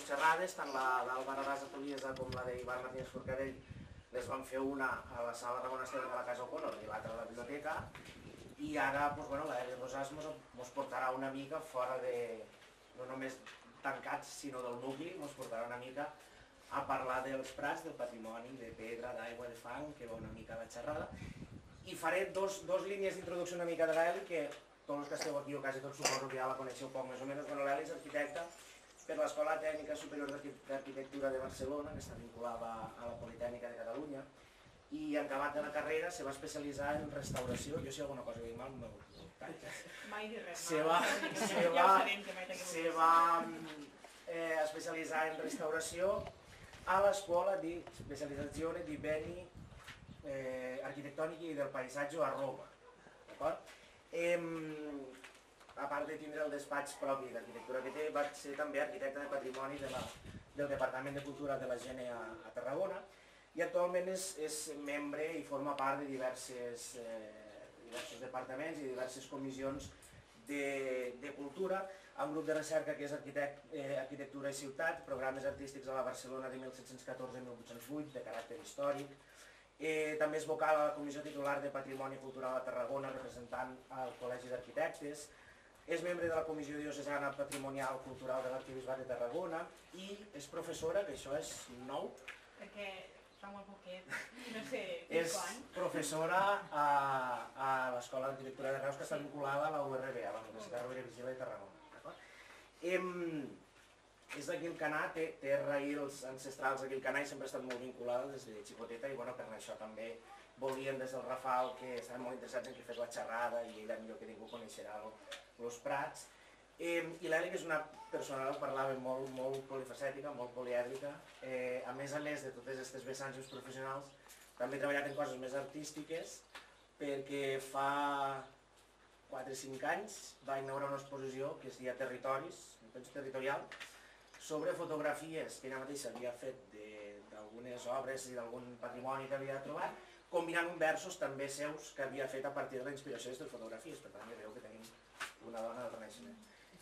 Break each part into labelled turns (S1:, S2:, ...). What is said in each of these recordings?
S1: xerrades, tant l'Àlvaro Arasa Poliesa com la d'Ivan Martínez Forcadell, les van fer una a la sala Ramon Esteve de la Casa O'Connor i l'altra a la biblioteca, i ara l'Eli Rosàs ens portarà una mica fora de, no només tancats, sinó del nucli, ens portarà una mica a parlar dels prats, del patrimoni, de pedra, d'aigua, de fang, que va una mica a la xerrada. I faré dos línies d'introducció una mica de l'Eli, que tots els que esteu aquí, o quasi tots suposo que ja la coneixeu poc més o menys. L'Eli és arquitecta per l'Escola Tècnica Superior d'Arquitectura de Barcelona, que està vinculada a la Politècnica de Catalunya, i en acabat de la carrera se va especialitzar en restauració. Jo si alguna cosa dic mal, no ho calles.
S2: Mai dir res
S1: mal. Se va especialitzar en restauració a l'Escola di Specializzazione di Beni Arquitectònici i del Paisatge a Roma. A part de tindre el despatx propi d'arquitectura que té, va ser també arquitecta de patrimoni del Departament de Cultura de la Gene a Tarragona, i actualment és membre i forma part de diversos departaments i diverses comissions de cultura, un grup de recerca que és Arquitectura i Ciutat, programes artístics a la Barcelona de 1714-1808, de caràcter històric. També és vocal a la Comissió Titular de Patrimoni Cultural a Tarragona, representant al Col·legi d'Arquitectes. És membre de la Comissió Diocesana Patrimonial Cultural de l'Arquebisbat de Tarragona i és professora, que això és nou.
S2: Perquè fa molt poquet, no sé
S1: és quan. És professora a l'Escola d'Arquitectura de Reus, que està vinculada a la URB, a la Universitat Rovira i Virgili de Tarragona. És de Guilcanà, té raïls ancestrals a Guilcanà i sempre ha estat molt vinculada des de xicoteta, i per això també volien des del Rafal, que estaven molt interessats en que fes la xerrada i ella millor que ningú coneixerà els prats. I l'Eli, que és una persona que parlava molt polifacètica, molt polièdrica, a més de totes aquestes vessants professionals, també ha treballat en coses més artístiques, perquè fa 4 o 5 anys va inaugurar una exposició que es deia Territoris, un temps territorial, sobre fotografies que ella mateixa havia fet d'algunes obres i d'algun patrimoni que havia trobat, combinant versos també seus que havia fet a partir de la inspiració d'aquestes fotografies. Per tant, ja veieu que tenim una dona del Renaixement.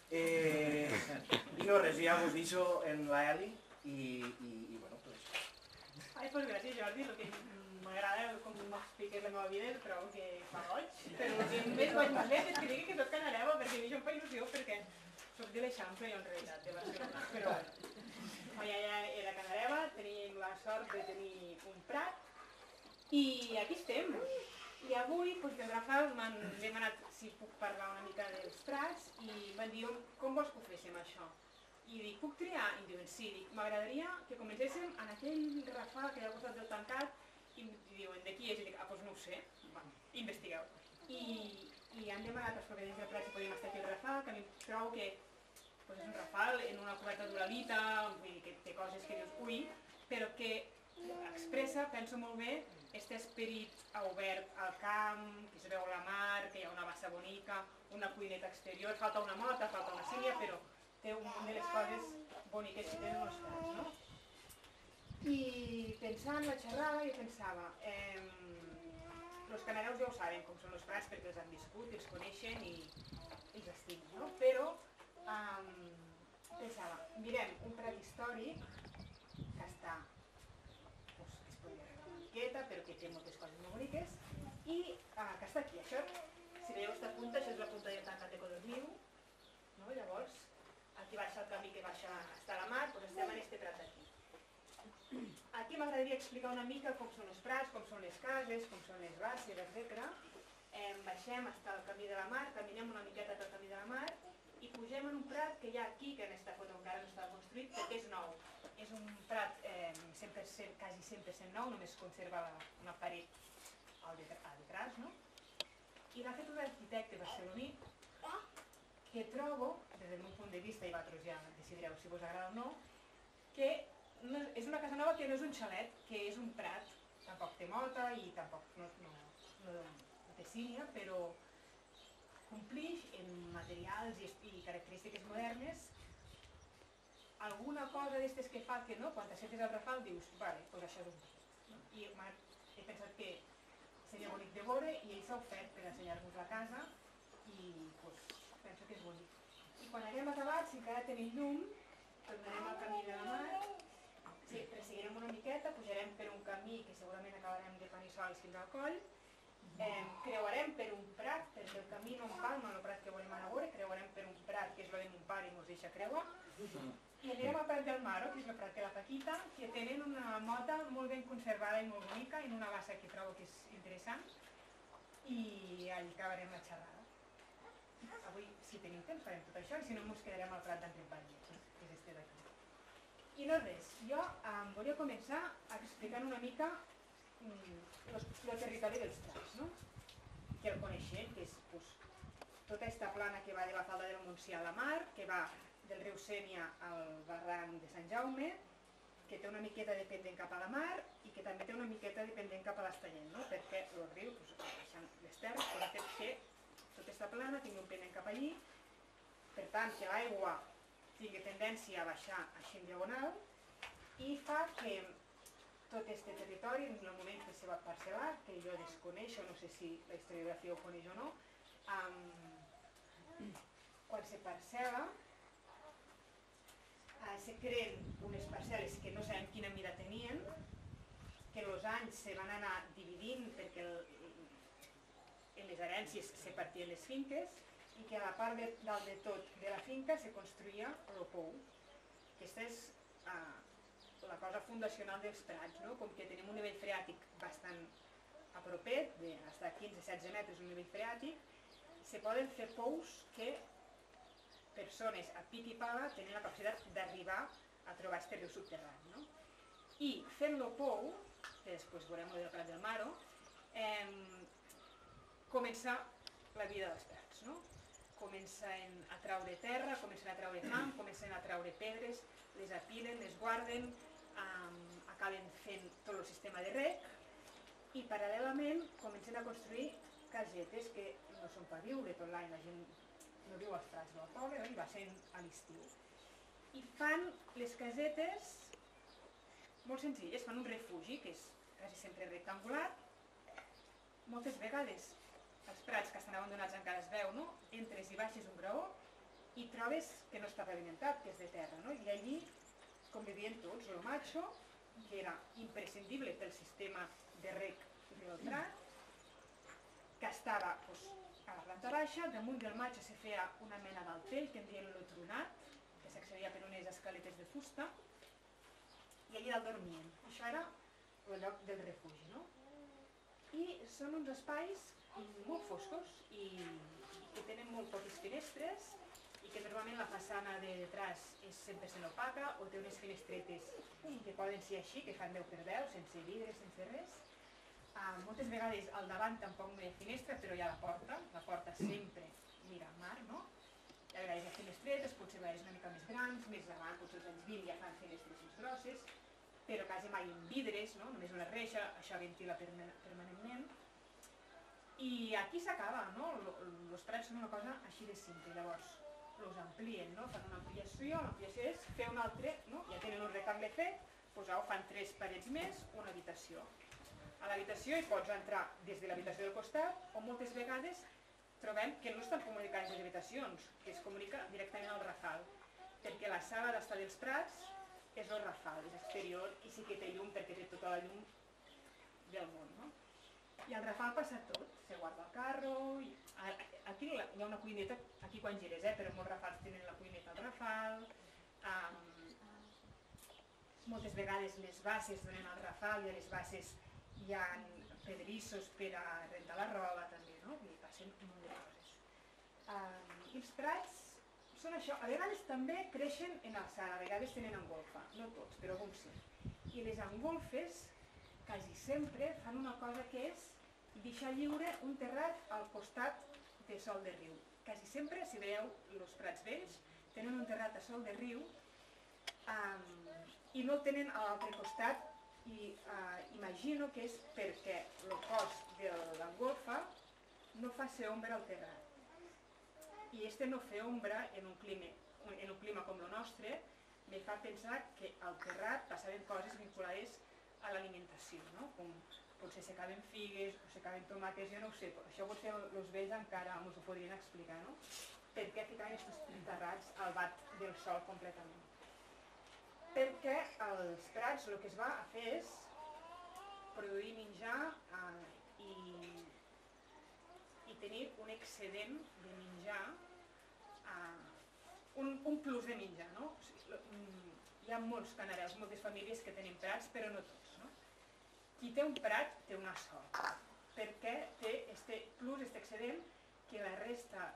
S1: I no res, ja us deixo en l'Eli i bueno, tot això.
S2: Ai, doncs gràcies Jordi, el que m'agrada com m'expliques la meva vida, trobo que fa goig, però el que més goig m'ha fet és que digui que soc canareva, perquè a mi això em fa il·lusió, perquè soc de l'Eixample, jo en realitat, de Barcelona, però ja era canareva, teníem la sort de tenir un prat, i aquí estem. I avui, del Rafal, m'han demanat si puc parlar una mica dels prats i m'han dit com vols que ho féssim això. I dic, puc triar? I em diuen, sí, m'agradaria que comencéssim en aquell Rafal que hi ha al costat del tancat, i diuen, de qui és? I dic, doncs no ho sé, investigueu. I han demanat als propietaris del prat si podíem estar aquí al Rafal, que a mi trobo que és un Rafal en una coberta d'uralita, que té coses que dius, ui, però que expressa, penso molt bé, aquest esperit obert al camp, que es veu la mar, que hi ha una bassa bonica, una cuineta exterior, falta una mota, falta una sínia, però té un munt de les coses boniques que tenen els prats, no? I pensant la xerrada, jo pensava, els canareus ja ho saben com són els prats perquè els han viscut, els coneixen i els estimen, no? Però pensava, mirem un prat històric que està però que té moltes coses molt boniques i que està aquí. Això, si veieu aquesta punta, això és la punta del tancat de Codorniu, llavors aquí baixa el camí que baixa hasta la mar, doncs estem en aquest prat d'aquí. Aquí m'agradaria explicar una mica com són els prats, com són les cases, com són les bàsquetes, etc. Baixem fins al camí de la mar, caminem una miqueta pel camí de la mar i pugem en un prat que hi ha aquí, que en aquesta foto encara no està construït, perquè és nou. És un prat quasi 100% nou, només conserva una paret al detrás, no? I l'ha fet un arquitecte barceloní que trobo, des del meu punt de vista, i vosaltres ja decidireu si vos agrada o no, que és una casa nova que no és un xalet, que és un prat, tampoc té mota i tampoc no té sínia, però complix en materials i característiques modernes alguna cosa d'aquestes que fa que quan t'acerques al Rafal dius, vale, doncs això és un prat. I he pensat que seria bonic de veure i ell s'ha ofert per ensenyar-vos la casa i penso que és bonic. I quan haguem acabat, si encara tenim llum, tornarem al camí de la mar, resseguirem una miqueta, pujarem per un camí que segurament acabarem de Panissols fins al coll, creuarem per un prat, perquè el camí no empalma el prat que volem anar a veure, creuarem per un prat que és el de mon pare i ens deixa creuar, i anirem al Prat del Maro, que és el prat de la Paquita, que tenen una mota molt ben conservada i molt bonica, en una bassa que trobo que és interessant, i allà acabarem la xerrada. Avui, si tenim temps, farem tot això, i si no, ens quedarem al Prat d'Entrepatge, que és este d'aquí. I no res, jo volia començar explicant una mica el territori dels Prats, no? Que el coneixem, que és tota aquesta plana que va de la falda del Montsià a la mar, que va del riu Sénia al barranc de Sant Jaume, que té una miqueta de pendent cap a la mar i que també té una miqueta de pendent cap a l'Estanyent, no? Perquè el riu, baixant les terres, ha fet que tota aquesta plana tingui un pendent cap allí, per tant que l'aigua tingui tendència a baixar així en diagonal, i fa que tot aquest territori, en el moment que se va parcel·lar, que jo desconeixo, no sé si la historiografia ho coneix o no, quan se parcel·la, se creen unes parcel·les que no sabem quina mida tenien, que els anys se van anar dividint perquè en les herències se partien les finques i que a la part dalt de tot de la finca se construïa el pou. Aquesta és la cosa fundacional dels Prats, no? Com que tenim un nivell freàtic bastant apropet, de fins a 15-16 metres un nivell freàtic, se poden fer pous que persones a pic i pala tenen la capacitat d'arribar a trobar aquest riu subterrani, no? I fent el pou, que després veurem el del Prat del Maro, comença la vida dels Prats, no? Comencen a traure terra, comencen a traure fang, comencen a traure pedres, les apilen, les guarden, acaben fent tot el sistema de rec i paral·lelament comencen a construir casetes que no són per viure tot l'any, la gent no viu als Prats, no al poble, i va sent a l'estiu. I fan les casetes molt senzilles, fan un refugi que és quasi sempre rectangular. Moltes vegades els prats que estan abandonats encara es veu, no? Entres i baixes un graó i trobes que no està pavimentat, que és de terra, no? I allí convivien tots, el matxo, que era imprescindible pel sistema de rec del Prat, que estava a la planta baixa, damunt del matxo se feia una mena d'altell, que en dien l'otronat, que s'accedia per unes escaletes de fusta, i allà dalt dormien. Això era el lloc del refugi, no? I són uns espais molt foscos i que tenen molt poques finestres i que normalment la façana de detrás és 100% opaca o té unes finestretes que poden ser així, que fan 10 per 10, sense vidre, sense res. Moltes vegades al davant tampoc no hi ha finestra, però hi ha la porta sempre mira al mar, no? Hi ha vegades finestretes, potser vegades una mica més grans, més davant, potser els anys 20 ja fan finestres més grosses, però quasi mai amb vidres, no? Només una reixa, això ventila permanentment. I aquí s'acaba, no? Els prats són una cosa així de simple, llavors els amplien, no? Fan una ampliació, l'ampliació és fer un altre, no? Ja tenen un rectangle fet, doncs fan 3 parets més, una habitació. A l'habitació hi pots entrar des de l'habitació del costat o moltes vegades trobem que no estan comunicant les habitacions, que es comunica directament al rafal, perquè la sala d'estar dels Prats és el rafal, és exterior i sí que té llum perquè té tota la llum del món, no? I al rafal passa tot, se guarda el carro, aquí hi ha una cuineta, aquí quan gires, però molts rafals tenen la cuineta al rafal, moltes vegades les bases donen al rafal i a les bases hi ha pedrissos per a rentar la roba també, no? I passen un munt de coses. I els prats són això, a vegades també creixen en alçada, a vegades tenen engolfa, no tots, però alguns sí. I les engolfes quasi sempre fan una cosa que és deixar lliure un terrat al costat de sol de riu. Quasi sempre, si veieu els prats vells, tenen un terrat a sol de riu i no el tenen a l'altre costat i imagino que és perquè el cos de l'engolfa no fa ser ombra al terrat. I este no fer ombra en un clima com el nostre me fa pensar que al terrat passaven coses vinculades a l'alimentació, no? Com potser s'acaben figues o s'acaben tomates, jo no ho sé, això potser els vells encara ens ho podrien explicar, no? Per què ficaven aquests terrats al bat del sol completament. perquè als prats el que es va a fer és produir menjar i tenir un excedent de menjar, un plus de menjar, no? Hi ha molts canareus, moltes famílies que tenen prats, però no tots, no? Qui té un prat té una sort, perquè té este plus, este excedent, que la resta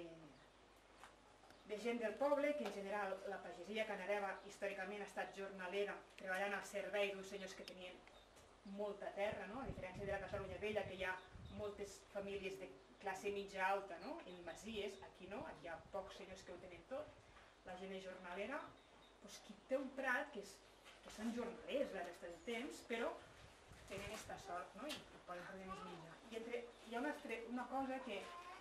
S2: de gent del poble, que en general la pagesia canareva històricament ha estat jornalera, treballant al servei d'uns senyors que tenien molta terra, no? A diferència de la Catalunya Vella, que hi ha moltes famílies de classe mitja alta, no? En masies, aquí no, aquí hi ha pocs senyors que ho tenen tot, la gent és jornalera, doncs qui té un prat, que són jornalers la resta del temps, però tenen aquesta sort, no? I poden produir més menjar. I hi ha una cosa que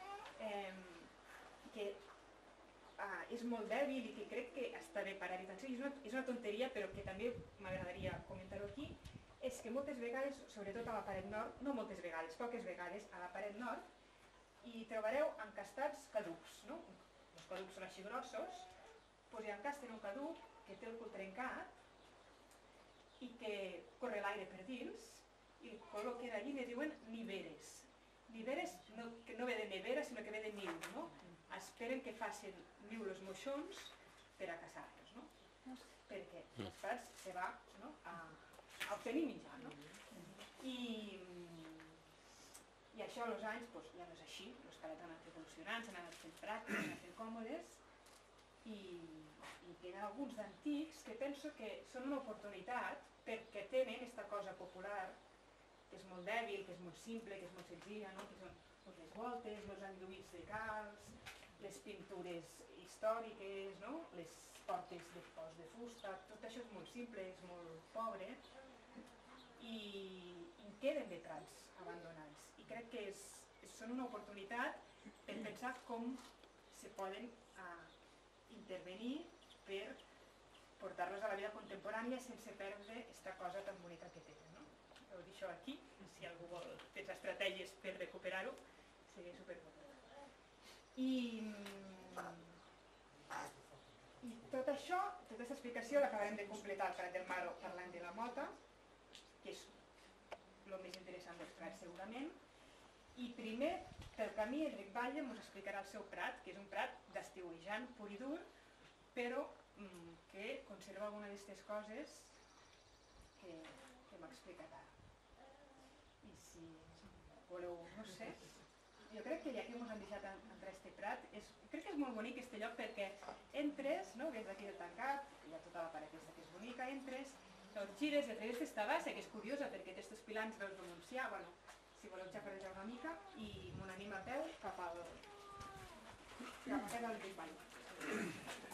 S2: és molt dèbil i que crec que està bé parar-hi atenció, és una tonteria, però que també m'agradaria comentar-ho aquí, és que moltes vegades, sobretot a la paret nord, no moltes vegades, poques vegades, a la paret nord, hi trobareu encastats caducs, no? Els caducs són així grossos, doncs hi encasten un caduc que té el cul trencat i que corre l'aire per dins i el col·loquen allí i li diuen niveres. Niveres que no ve de nevera, sinó que ve de niu, no? Esperen que facin niu els moixons per a caçar-los, no? Perquè els prats se va a obtenir menjar, no? I això als anys ja no és així, els prats han anat evolucionant, s'han anat fent pràctics, s'han anat fent còmodes i tenen alguns d'antics que penso que són una oportunitat perquè tenen aquesta cosa popular que és molt dèbil, que és molt simple, que és molt senzilla, que són les voltes, els enlluïts de calç, les pintures històriques, les portes de cos de fusta, tot això és molt simple, és molt pobre i en queden de prats abandonats. I crec que són una oportunitat per pensar com se poden intervenir per portar-los a la vida contemporània sense perdre aquesta cosa tan bonica que tenen. Ho deixo aquí, si algú vol pensar estratègies per recuperar-ho, seria superpotent. I tot això, tota aquesta explicació l'acabarem de completar al Prat del Maro parlant de la mota, que és el més interessant dels prats segurament, i primer, pel camí, Enric Batlle ens explicarà el seu prat, que és un prat d'estiuejant pur i dur, però que conserva alguna d'aquestes coses que m'ha explicat ara. I si voleu, no sé, jo crec que ja que ens han deixat entrar a este prat, crec que és molt bonic aquest lloc perquè entres, ves d'aquí del tancat, hi ha tota la paret aquesta que és bonica, entres, doncs gires i arribes aquesta bassa, que és curiosa perquè té aquests pilans veus del Montsià, bueno, si voleu xafardejar una mica, i m'ho anem a peu cap al Enric Batlle.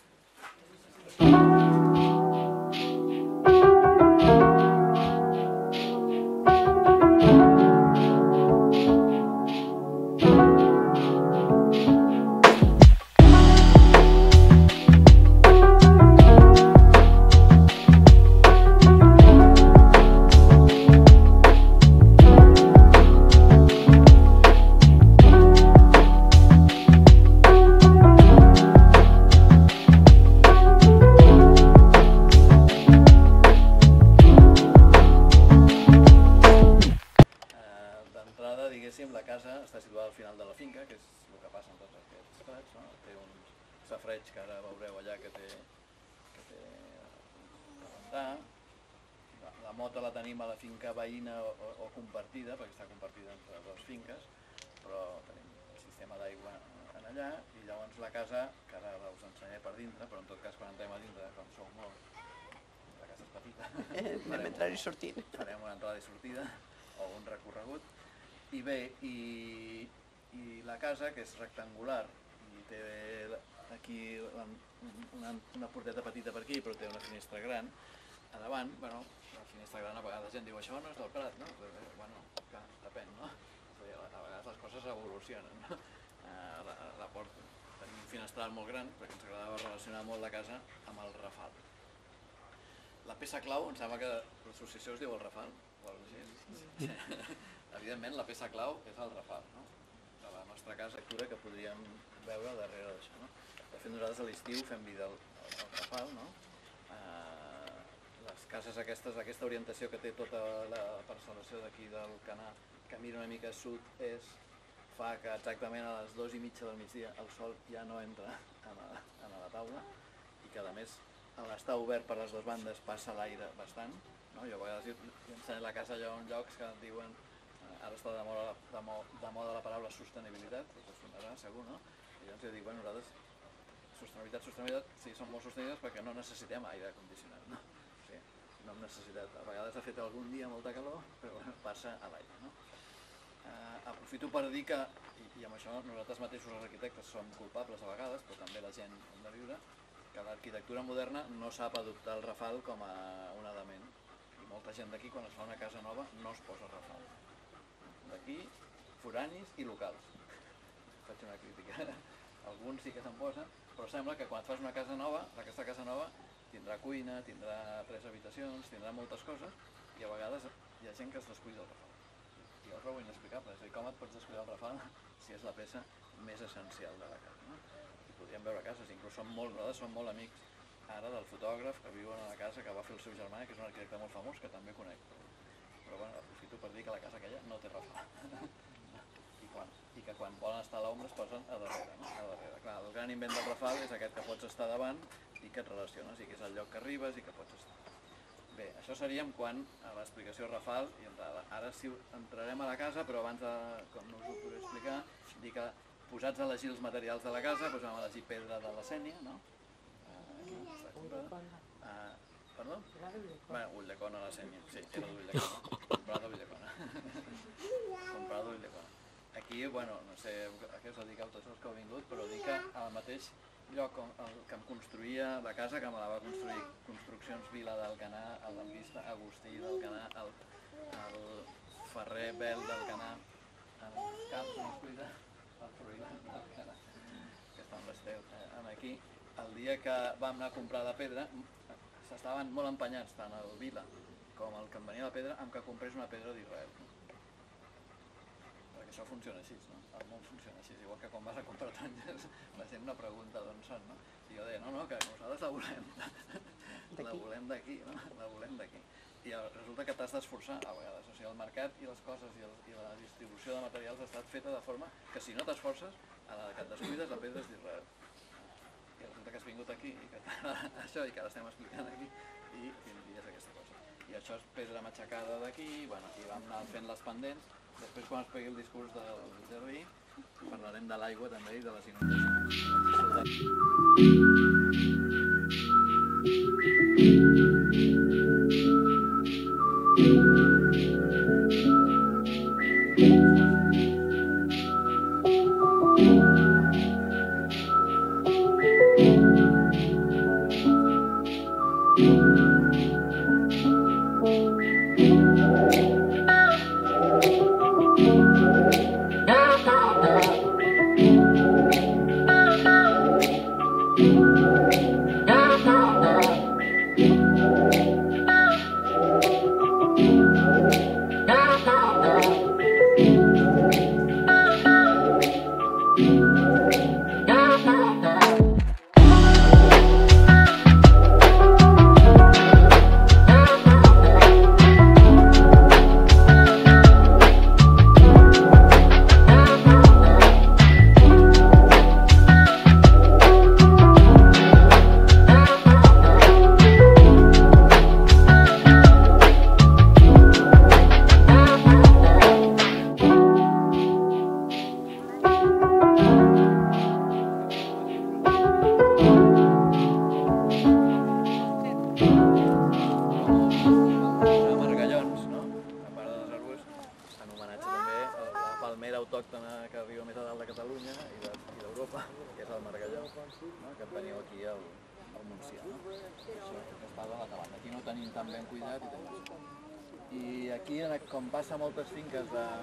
S3: La casa està situada al final de la finca, que és el que passa en tots aquests prats, no? Té un safareig que ara veureu allà que té per rentar. La mota la tenim a la finca veïna o compartida, perquè està compartida entre dues finques, però tenim el sistema d'aigua en allà, i llavors la casa, que ara us ensenyaré per dintre, però en tot cas quan entrem a dintre, com sou molt, la casa és petita, farem una entrada i sortida o un recorregut. I bé, i la casa, que és rectangular, i té aquí una porteta petita per aquí, però té una finestra gran a davant. Bueno, la finestra gran a vegades gent diu això no és del Prat, no? Bueno, clar, depèn, no? A vegades les coses evolucionen, no? La porta, tenim un finestral molt gran, perquè ens agradava relacionar molt la casa amb el Rafal. La peça clau, em sembla que l'associació es diu el Rafal, o alguna cosa així. Evidentment, la peça clau és el Rafal, no? De la nostra casa, que podríem veure darrere d'això, no? De fet, nosaltres a l'estiu fem vida al Rafal, no? cases aquestes, aquesta orientació que té tota la parcel·lació d'aquí del Canà, que mira una mica sud-est, fa que exactament a les 2:30 del migdia el sol ja no entra a la taula i que a més a l'estar obert per les dues bandes passa l'aire bastant. Jo a vegades ensenyo la casa allò en llocs que diuen, ara està de moda la paraula sostenibilitat, us sonarà segur, no? I llavors jo dic, bueno, nosaltres sostenibilitat, sí, som molt sostenibles perquè no necessitem aire condicionat, no? Sí, no hem necessitat, a vegades ha fet algun dia molta calor, però passa a l'aire, no? Aprofito per dir que, i amb això nosaltres mateixos els arquitectes som culpables a vegades, però també la gent hem de viure, que l'arquitectura moderna no sap adoptar el rafal com a un element. I molta gent d'aquí, quan es fa una casa nova, no es posa rafal. D'aquí, foranis i locals. Faig una crítica. Alguns sí que se'n posen, però sembla que quan fas una casa nova, aquesta casa nova tindrà cuina, tindrà 3 habitacions, tindrà moltes coses, i a vegades hi ha gent que es descuida el rafal. I jo ho trobo inexplicable, és a dir, com et pots descuidar el rafal si és la peça més essencial de la casa, no? I podríem veure cases, inclús nosaltres som molt amics ara del fotògraf que viuen a la casa que va fer el seu germà, que és un arquitecte molt famós, que també conec. Però bueno, aprofito per dir que la casa aquella no té rafal. I que quan volen estar a l'ombra es posen a darrere, no? A darrere. Clar, el gran invent del rafal és aquest que pots estar davant i que et relaciones, i que és el lloc que arribes i que pots estar. Bé, això seria en quant a l'explicació rafal i entrada. Ara sí entrarem a la casa, però abans de, com no us ho podré explicar, dir que posats a elegir els materials de la casa, doncs vam elegir pedra de la Sénia, no? Perdó? Bueno, Ulldecona a la Sénia, sí, era d'Ulldecona, comprada a Ulldecona. Comprada a Ulldecona. Aquí, bueno, no sé a què us dediqueu tots els que heu vingut, però dic que al mateix lloc que em construïa la casa, que me la va construir Construccions Vila d'Alcanar, el Lampista Agustí d'Alcanar, el Ferrer Bel d'Alcanar, el Camp Mascuida, el Fruïla d'Alcanar, que està amb l'Esteu, aquí. El dia que vam anar a comprar la pedra, s'estaven molt empenyats, tant el Vila com el que em venia la pedra, amb que comprés una pedra d'Israel. Perquè això funciona així, no? El món funciona així, igual que quan vas a comprar taronges la gent no pregunta d'on són, no? I jo deia, no, que nosaltres la volem d'aquí, no? La volem d'aquí. I resulta que t'has d'esforçar a vegades, o sigui, el mercat i les coses i la distribució de materials ha estat feta de forma que si no t'esforces, a la que et descuides la pedra és d'Israel. I resulta que has vingut aquí i que això i que ara estem explicant aquí i tindries aquesta cosa. I això és pedra matxacada d'aquí, bueno, i vam anar fent les pendents. Després, quan es pegui el discurs del jardí, parlarem de l'aigua també i de les inundacions. I aquí, com passa a moltes finques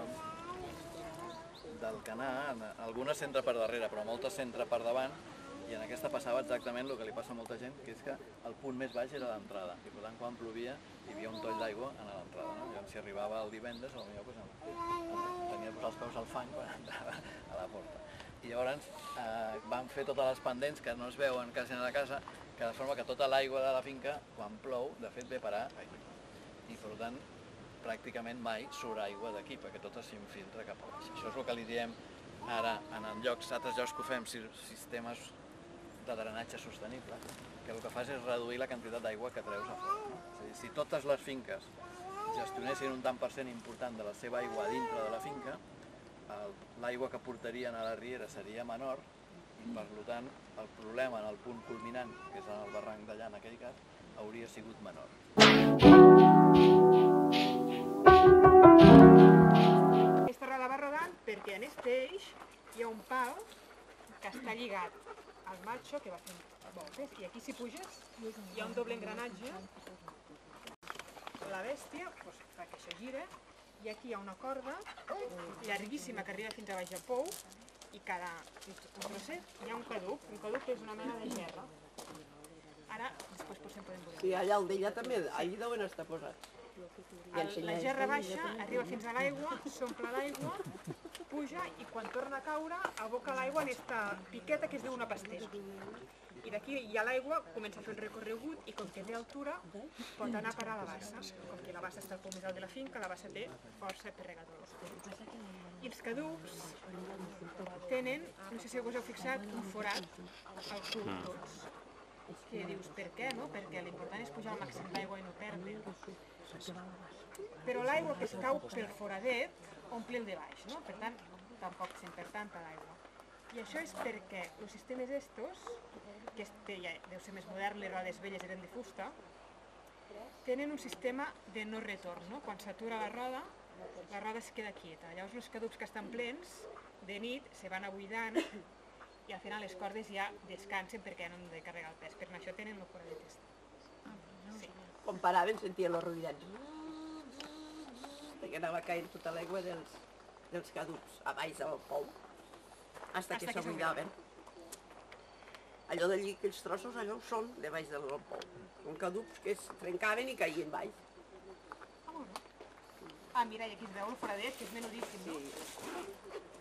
S3: d'Alcanar, algunes s'entra per darrere, però moltes s'entra per davant, i en aquesta passava exactament el que li passa a molta gent, que és que el punt més baix era l'entrada, i per tant quan plovia hi havia un toll d'aigua a l'entrada. Llavors si arribava el divendres, potser tenia de posar els peus al fang quan entrava a la porta. I llavors vam fer totes les pendents que no es veuen quasi a la casa, que de forma que tota l'aigua de la finca, quan plou, de fet ve a parar aquí. I per tant, pràcticament mai surt aigua d'aquí, perquè tota s'infiltra cap a baix. Això és el que li diem ara en altres llocs que ho fem, sistemes de drenatge sostenible, que el que fas és reduir la quantitat d'aigua que treus a fora. És a dir, si totes les finques gestionessin un tant per cent important de la seva aigua dintre de la finca, l'aigua que portarien a la riera seria menor i, per tant, el problema en el punt culminant, que és en el barranc d'allà en aquell cas, hauria sigut menor.
S2: Aquesta roda va rodant perquè en este eix hi ha un pal que està lligat al matxo que va fent voltes, i aquí si puges hi ha un doble engranatge, la bèstia fa que això gira, i aquí hi ha una corda llarguíssima que arriba fins a baix al pou, i cada trosset hi ha un caduc és una mena de gerra. Ara, després potser en podem veure.
S4: Sí, allà al d'ella també, allí deuen estar posats.
S2: La gerra baixa, arriba fins a l'aigua, s'omple l'aigua, puja i quan torna a caure aboca l'aigua en aquesta piqueta que es diu una pastera. I d'aquí hi ha l'aigua, comença a fer el recorregut i com que té altura pot anar a parar a la bassa. Com que la bassa està al punt més alt de la finca, la bassa té força per regar tots els caducs. I els caducs tenen, no sé si us heu fixat, un forat al cub tots. Que dius, per què, no? Perquè l'important és pujar al màxim d'aigua i no perdre. Però l'aigua que es cau pel foradet omple el de baix, no? Per tant, tampoc se'n perd tanta l'aigua. I això és perquè els sistemes estos, que ja deu ser més modern, les rodes velles eren de fusta, tenen un sistema de no retorn, no? Quan s'atura la roda es queda quieta. Llavors els caducs que estan plens, de nit, se van abuidant i al final les cordes ja descansen perquè no han de carregar el pes. Per això tenen el foradet este. Sí.
S4: Quan paraven sentien els ruïdets. Perquè anava caient tota l'aigua dels caducs a baix del pou, fins que s'abuidaven. Allò d'allí, aquells trossos, allò són de baix del pou. Són caducs que es trencaven i caien baix.
S2: Mira, i aquí es veu el foradet, que és menudíssim, no?